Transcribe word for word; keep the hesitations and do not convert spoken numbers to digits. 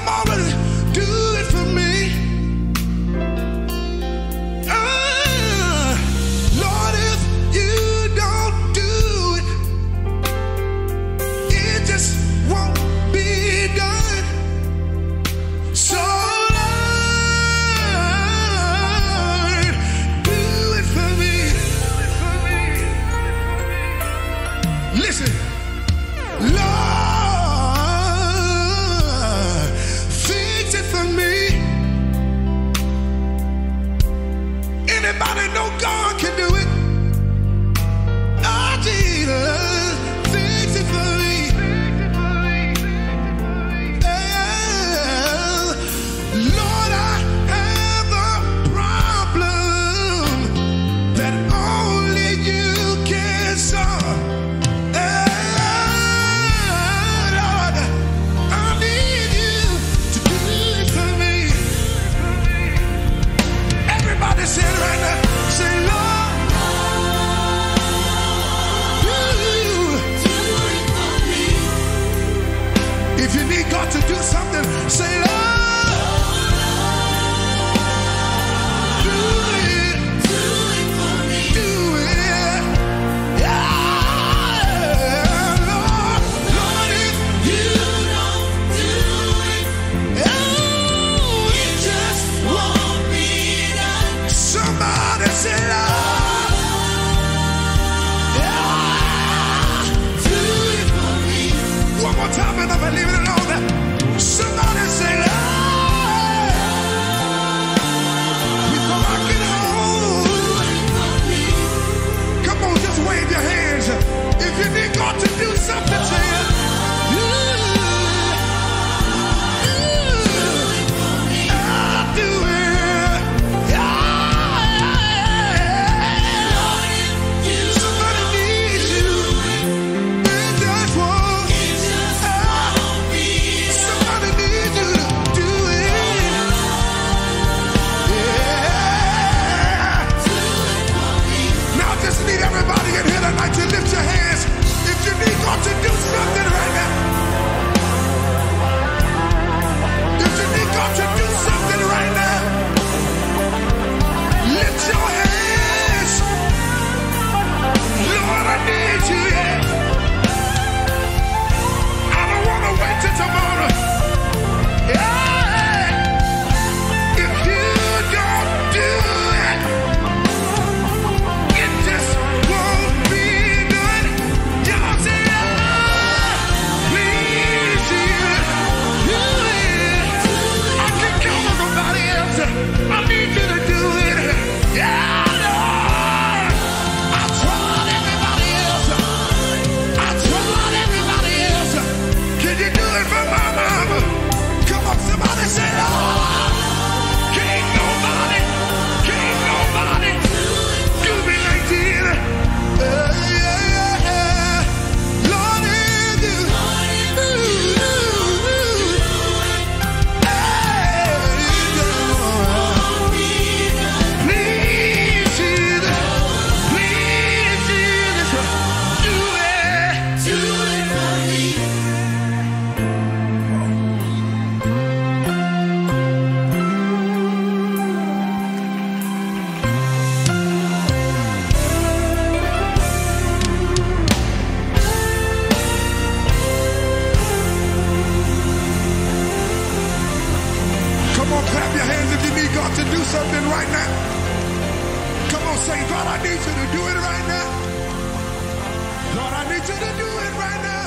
Come on and do it for me. Ah, Lord, if you don't do it, it just won't be done. So Lord, do it for me. Listen, Lord, fix it for me. Anybody know God can do it? Oh, Jesus, fix it for me. Yeah. Lord, I have a problem that only you can solve. Yeah, Lord, I need you to do it for me. Everybody say it right now. Say, Lord, you do it for me. If you need God to do something, say, Lord, do it. Do it for me. Do it. Yeah, Lord. Lord, if you don't do it, oh, it just won't be done. Somebody say, Lord, yeah, do it for me. One more time and I'm gonna leave it alone. Somebody say, Lord, before I get home. Come on, just wave your hands. If you need God to do something, say it. I'll do it. Yeah. Somebody needs you. It just won't. Somebody needs you to do it. Yeah. Now I just need everybody in here tonight to lift your hands. If you need God to do something right now. If you need God to do something right now. Lift your hands. Lord, I need you. Yeah. I don't want to wait till tomorrow. Yeah. If you don't do it, it just won't be done. Y'all say, Lord, please, Jesus, do it. I can't count on nobody else. I need you to do it. Yeah, Lord. I tried everybody else. I tried everybody else. Can you do it for my mama? Come on, somebody say, Lord. Can't nobody, can't nobody do me like this. Uh, yeah, yeah, yeah. Lord, if you, ooh, ooh, ooh. Hey, please, Jesus, please, Jesus, do it, do it for me. Come on, clap your hands if you need God to do something right now. Come on, say, God, I need you to do it right now. Lord, I need you to do it right now.